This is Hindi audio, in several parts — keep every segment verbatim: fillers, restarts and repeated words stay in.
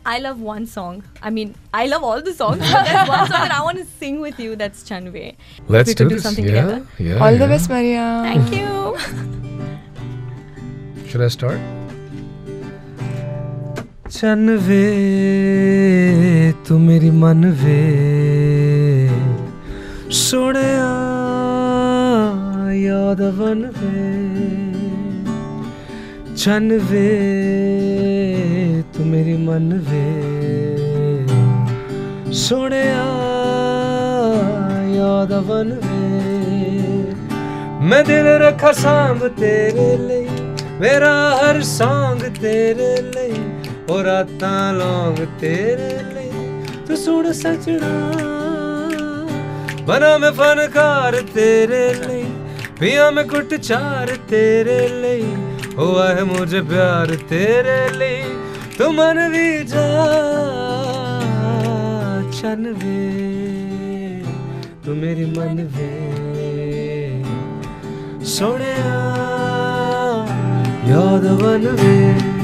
I love one song. I mean, I love all the songs, but there's one song that I want to sing with you. That's Chanve. Let's we do could do this. something yeah, together. yeah. All yeah. the best, Mariyam. Thank you. Should I start? Chanve, tu meri manve, soneya yaadavanve. Chanve, tu meri manve, soneya yaadavanve. मैं दिल रखा सांभ तेरे लिए, मेरा हर सॉन्ग तेरे लिए, और रातां लौंग तेरे लिए। तू सुन सजना, बना मैं फनकार तेरे लिए, पिया मैं कुट चार तेरे लिए, हुआ है मुझे प्यार तेरे लिए। तू मन भी जा चनवे, तू मेरी मनवे, सोनिया यादवनवे।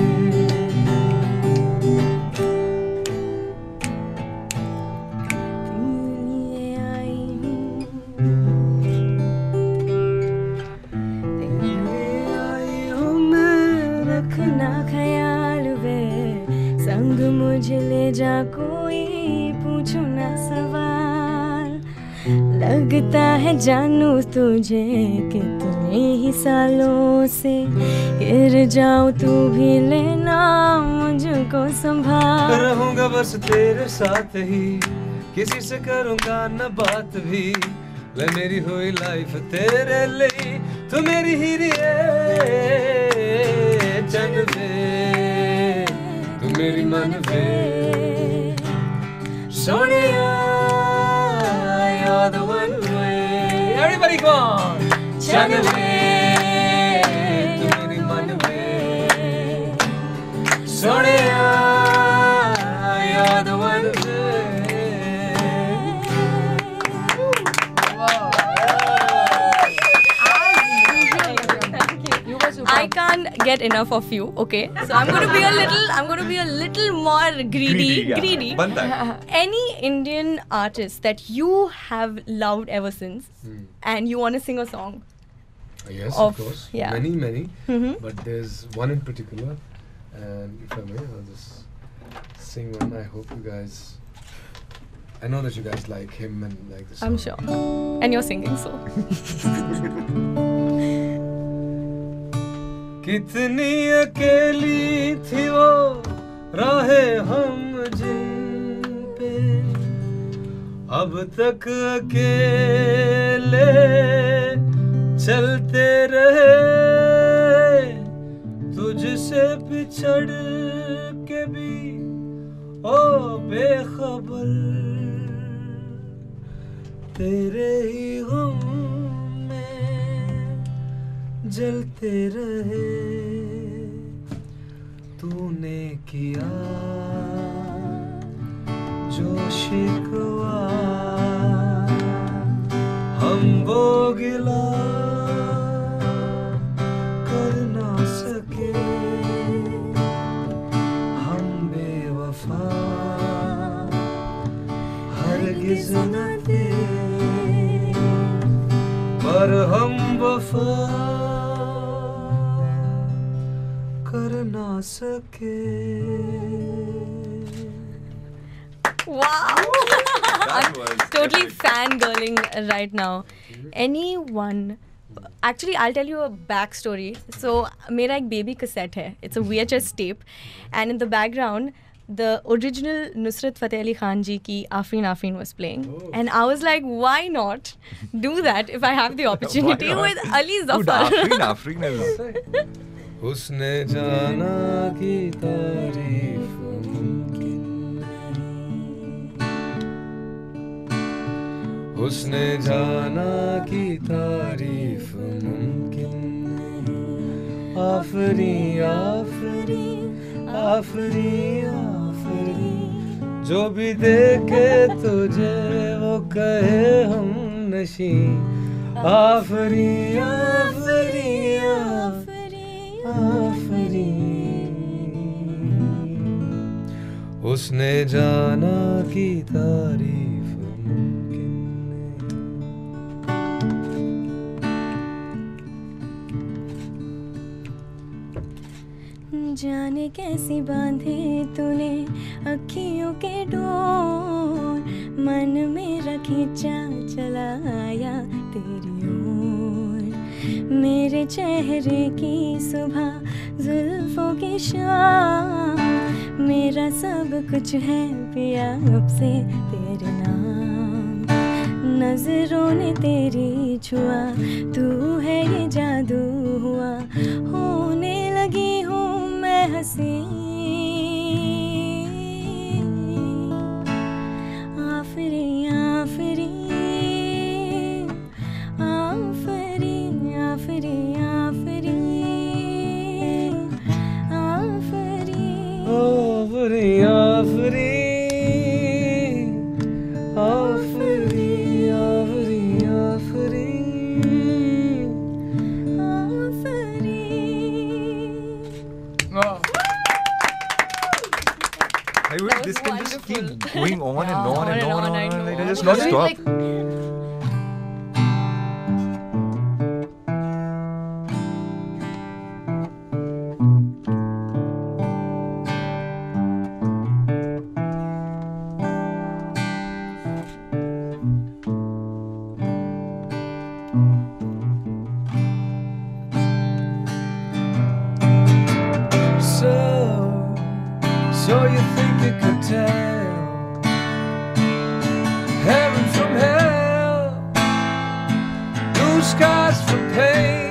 रखना ख्याल वे, संग मुझे ले जा कोई पूछो ना सवाल। लगता है जानू तुझे कितने ही सालों से, गिर जाऊं तू भी लेना मुझको संभाल। रहूंगा बस तेरे साथ ही, किसी से करूंगा न बात भी, ले मेरी हुई लाइफ तेरे लिए। तू मेरी हीरी है चनवे, तू मेरी मनवे, सोनिया यादवनवे। Everybody go on. चनवे, तू मेरी मनवे, Sonia यादवनवे। I can't get enough of you, okay? So I'm going to be a little, I'm going to be a little more greedy, Greedy, yeah. greedy. बनता है. Any Indian artist that you have loved ever since, Hmm. and you want to sing a song? Yes, Of- of course. yeah. Many, many. Mhm. But there's one in particular, and if I may, I'll just sing one. I hope you guys. I know that you guys like him and like the song. I'm sure. And you're singing, so. कितनी अकेली थी वो राहें हम जिन पे, अब तक अकेले चलते रहे, तुझसे बिछड़ के भी ओ बेखबर, तेरे ही गम जलते रहे। तूने किया जो शिकवा, हम वो गिला कर ना सके, हम बेवफा हरगिज़ न थे, पर हम वफा कर ना सके। Wow! I'm was totally epic. fangirling right now. Anyone? Actually, I'll tell you a backstory. So, मेरा एक baby cassette है. It's a V H S tape, and in the background, the original Nusrat Fateh Ali Khan ji ki Afreen Afreen was playing, Oh. and I was like, why not do that if I have the opportunity not? with Ali Dude, Zafar? Afreen, Afreen is. उसने जाना की तारीफ मुमकिन नहीं, उसने जाना की तारीफ मुमकिन नहीं। आफरी आफरी आफरी आफरी, जो भी देखे तुझे वो कहे हम नशी। आफरी आफरी आफरी आफरी, उसने जाना की तारीफ मुमकिन नहीं। जाने कैसी बांधे तूने अखियों के डोर, मन मेरा खींचा चला आया तेरी ओर। मेरे चेहरे की सुबह जुल्फों की शाम, मेरा सब कुछ है पिया अब से तेरे नाम। नजरों ने तेरी छुआ, तू है ये जादू हुआ, होने लगी हूँ मैं हंसी। आफरी आफरी आफरी आफरी आफरी आफरी आफरी आफरी आफरी आफरी आफरी I wish this can just keep wonderful. going on and Yeah, on and on and on. I And know. like, just It not was stop. like- So, so you think you could tell heaven from hell, blue skies from pain?